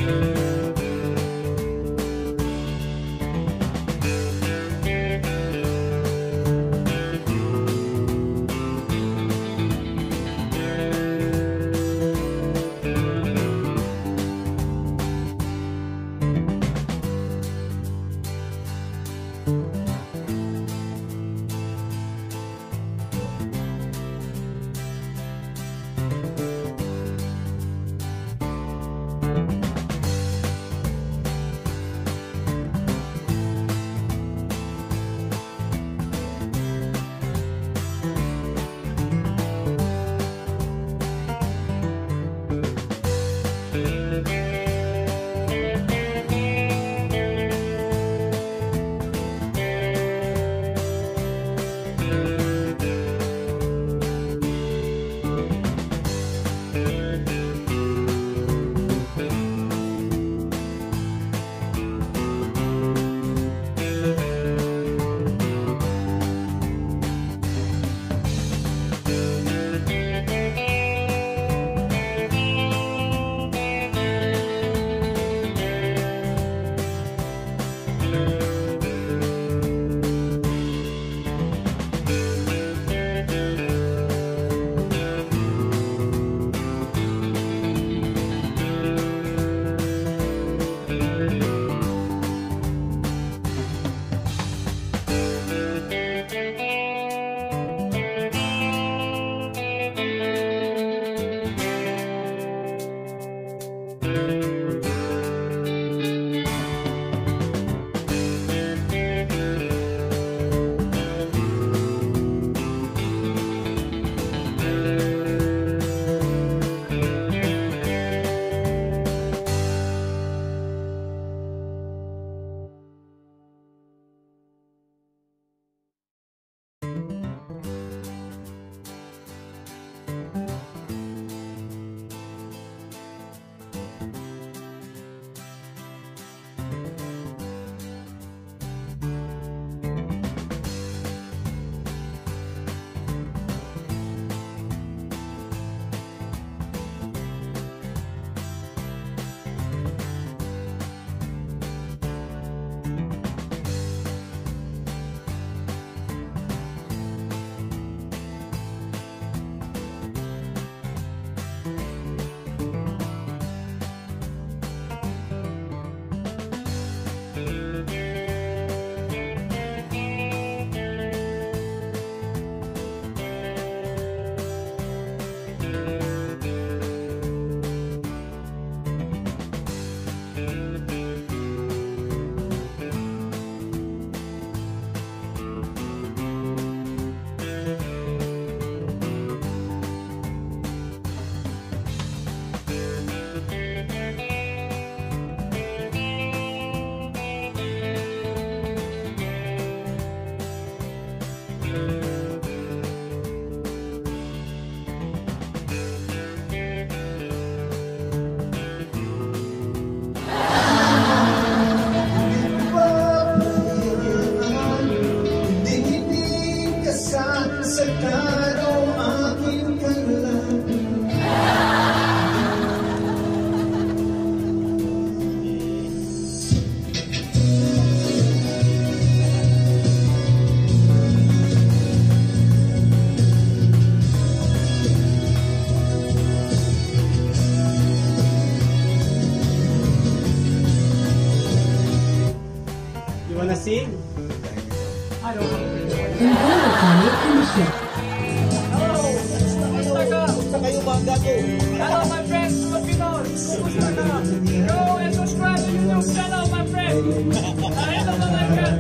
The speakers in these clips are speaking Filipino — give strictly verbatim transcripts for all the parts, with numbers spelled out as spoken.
sing? I don't know. Hello! Kumusta ka? Kumusta kayo mga gago? Hello my friends, Filipinos! Kumusta ka? Go and subscribe to YouTube channel my friend! Hello mga friend!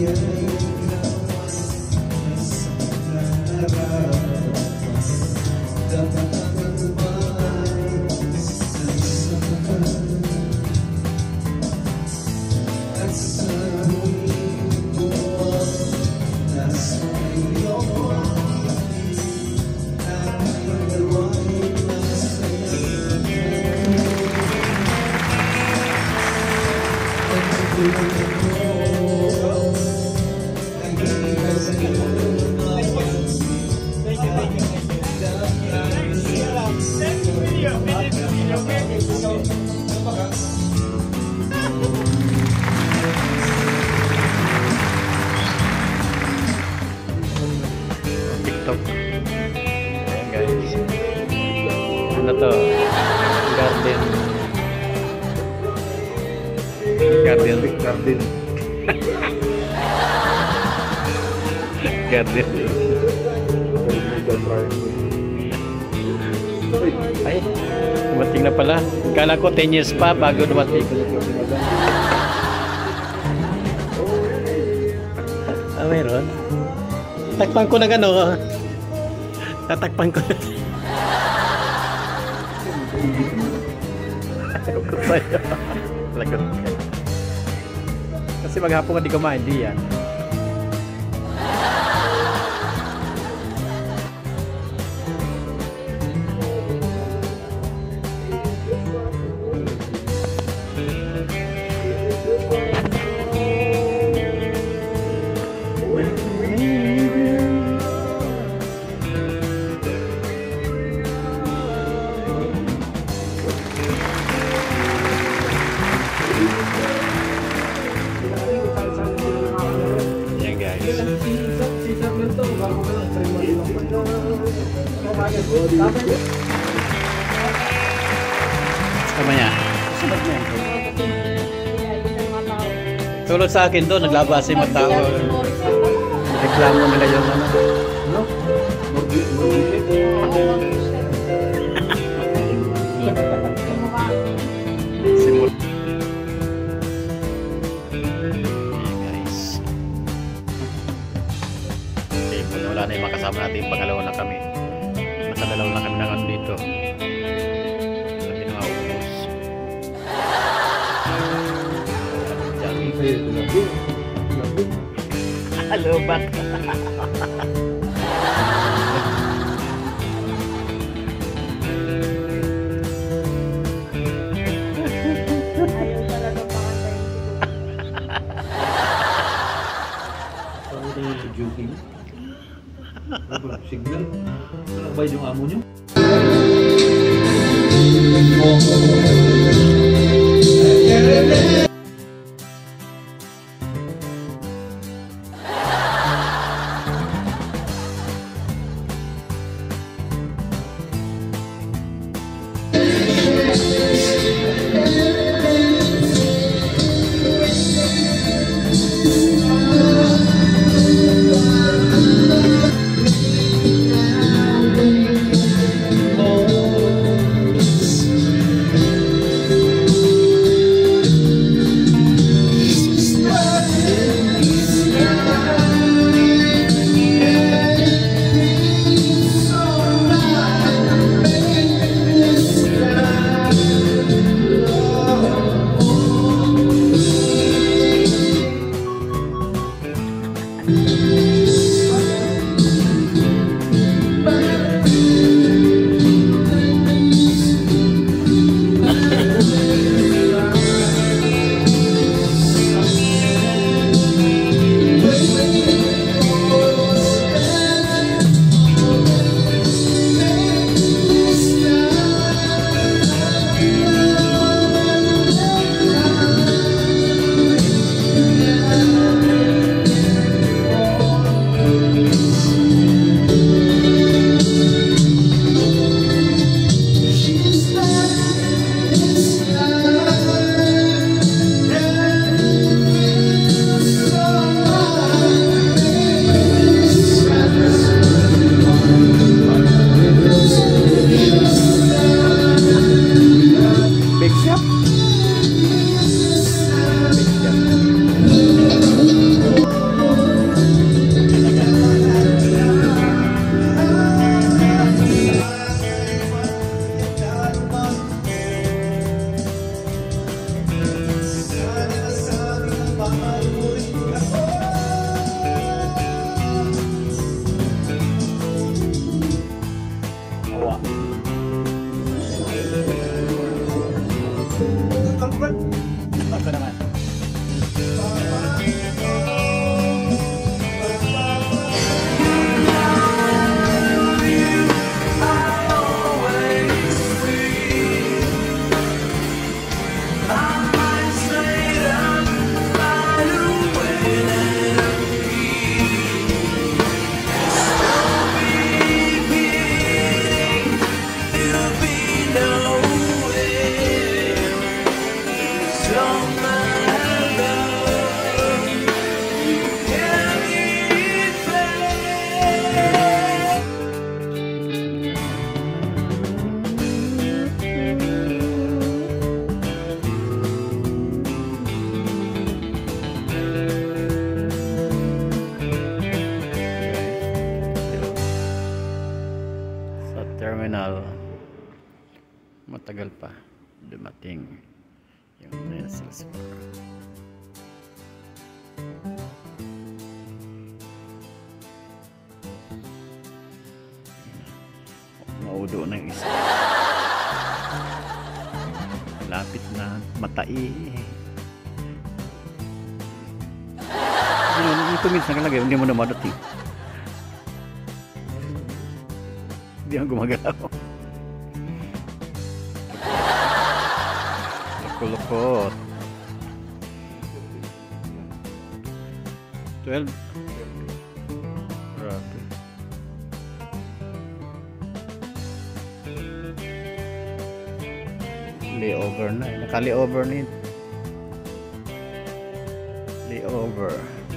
TikTok. Ayan guys. Ano to? Garden. Garden. Garden. Garden. Ay, dumating na pala. Kala ko ten years pa bago dumating. Ah, mayroon? Takpan ko na gano'n. Tatakpan ko na. Ayaw ko sa'yo. Lagot ka. Kasi maghapon ka di kumain, di yan. Sama niya. Tulad sa akin doon, naglabas si mga tao. Reklamo nila yung ano. Ano? Simul. Guys. Okay, wala na yung makasama natin. Pangalawa na kami. Nakadalaw na kami na ano dito. Sabi na maubos. Halo, bak. Ayaw talaga pakantay. Joking. Signal. Walang bayad yung amo nyo. matagal pa dumating yung Princess Bar. Maudo na yung isa. Lapit na matai. Ito minsan kalagay, hindi mo na madating. Hindi ang gumagalaw. Kulukot. twelve. Grabe. Layover na. Naka-layover na yun. Layover.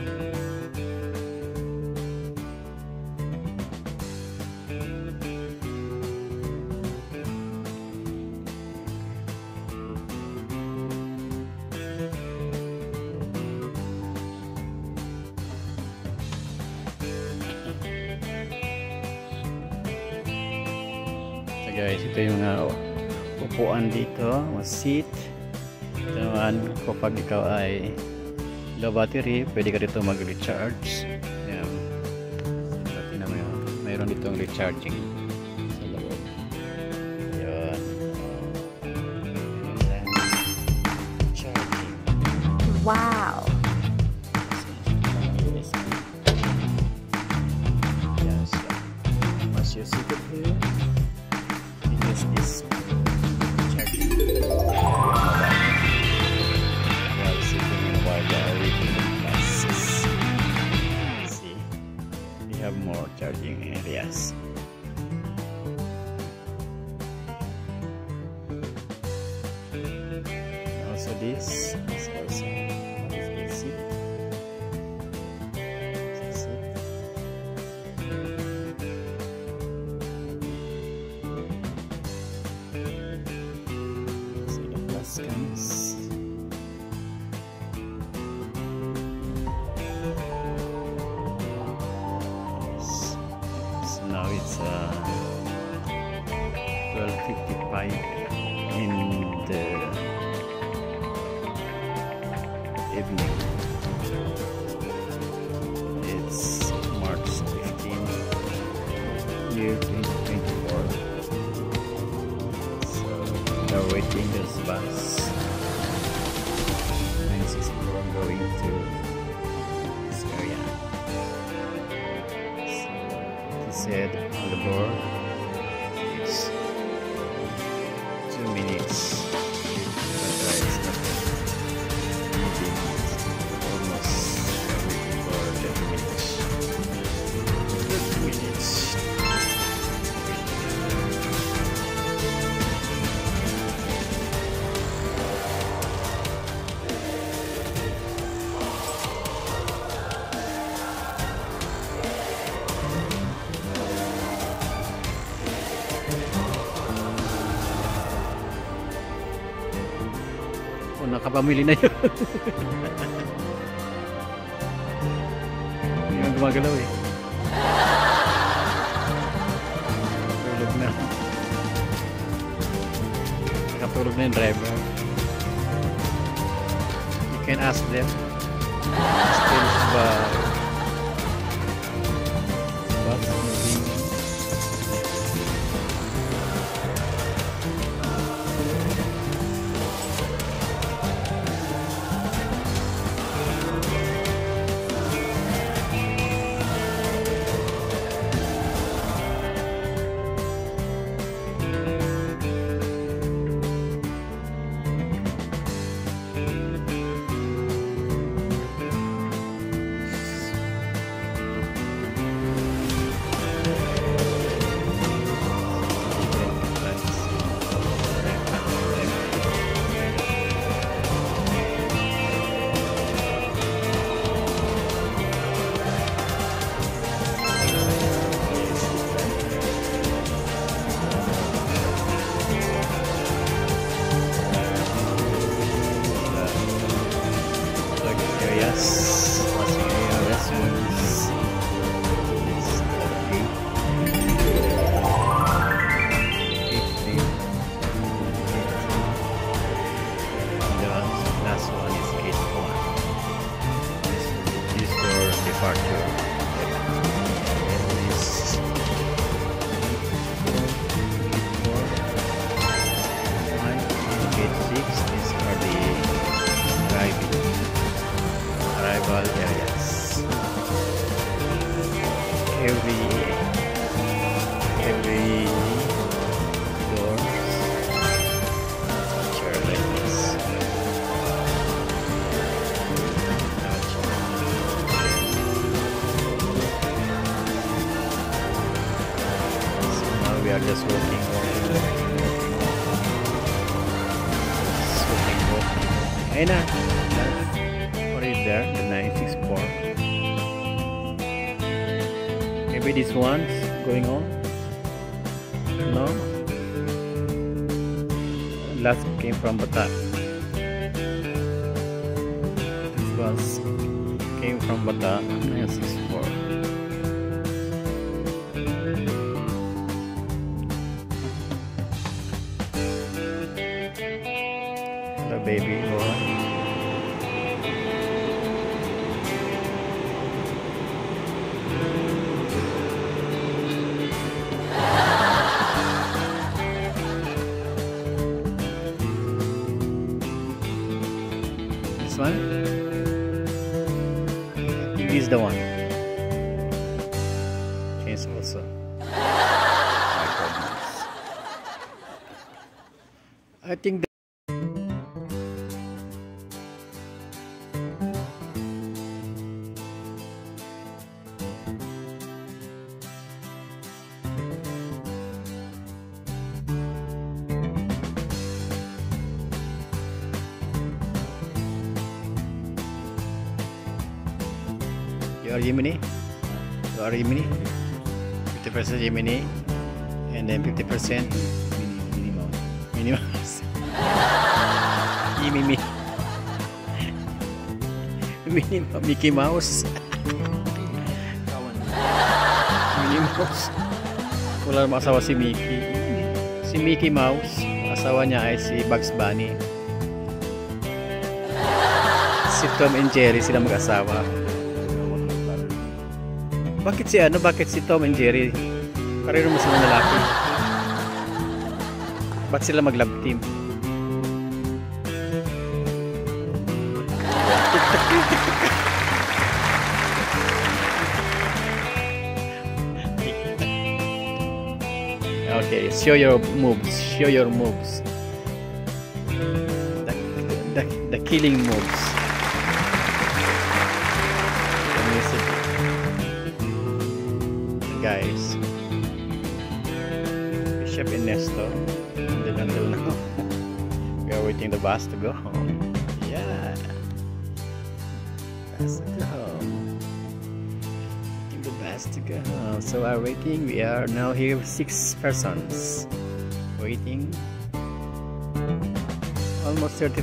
Guys, ito yung uh, upuan dito, seat. Ito naman, kapag ikaw ay low battery, pwede ka dito mag-recharge. Ayan. Pati na mayroon, mayroon dito ang recharging sa loob. Ayan. Ayan. Charging. Wow! Yes. Once you sit it here, this charging while sitting and while you are waiting in classes. See, we have more charging areas. Also this is also a seat. Comes. Yes. So now it's uh, twelve fifty-five in the evening. It's March fifteenth, year twenty twenty-four. So we're waiting this bus. Going to this area. So he said on the board it's two minutes, but uh, it's not moving. Almost waiting for thirty minutes. thirty minutes. O, nakapamili na yun. Hindi yung gumagalaw eh. Tulog na. Nakatulog na yung driver. You can ask them. Still ba bus moving? part two. This four, five, gate six. These are the arrival arrival areas. Every every door chair like this. So now we are just walking, walking, walking, walking, walking, walking. Hey, na, what is there? The nine six four. Maybe this one's going on. No. Last came from Batha. This was came from Batha. nine six four. The baby boy. This one? I think this is the one. Chains also. My goodness. I think the you are Yemeni? You are Yemeni? fifty percent Yemeni and then fifty percent Minimal. minimum. Yemeni. Minimum Mickey Mouse. Minnie Mouse. Wala namang asawa si Mickey. Si Mickey Mouse, asawa niya ay si Bugs Bunny. Si Tom and Jerry sila mag-asawa. Bakit si ano? Bakit si Tom and Jerry? Pareho mo sila lalaki. Ba't sila mag-love team? Okay, show your moves. Show your moves. The, the, the killing moves. The music. Guys, Bishop and Nestor, and then until now, we are waiting the bus to go home. Yeah, bus to go home. Waiting the bus to go home. So we are waiting. We are now here with six persons waiting. Almost thirty.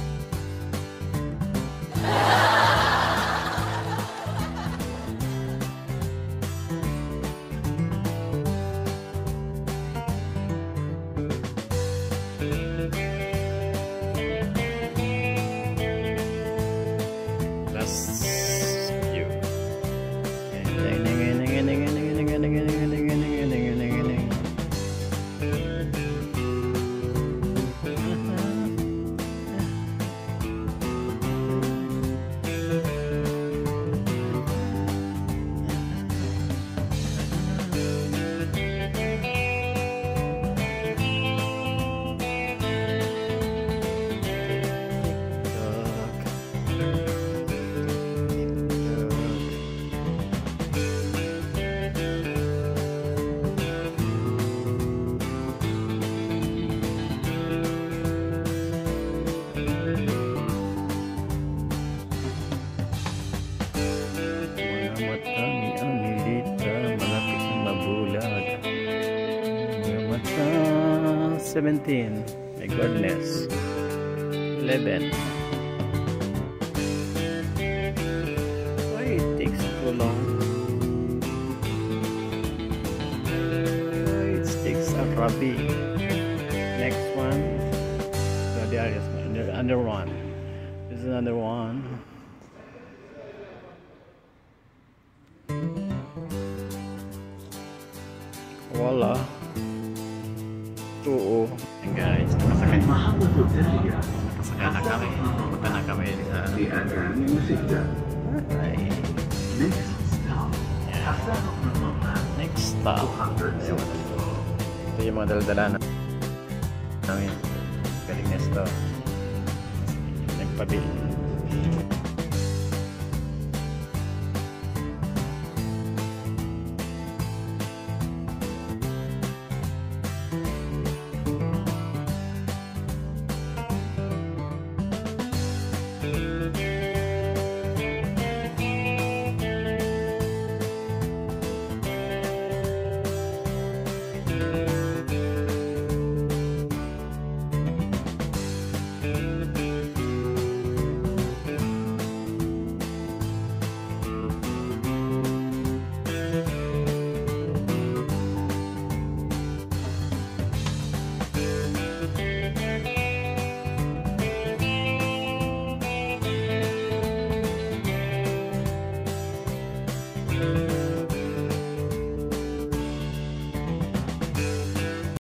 seventeen. My goodness. eleven. Why it takes too long? Why it takes a Rabi? Next one. So there is under, under one. This is another one. Wala. Oo. Hey guys, nakasakay. Nakasakay na kami. Punta na kami sa... Ay. Yeah. Next stop. Ito yung mga dala-dala na namin. Galing nesto. Nagpabili.